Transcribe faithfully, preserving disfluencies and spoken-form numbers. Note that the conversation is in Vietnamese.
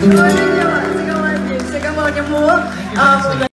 Xin cảm ơn anh nhiều ạ. Xin cảm ơn anh nhiều. Xin cảm ơn em múa.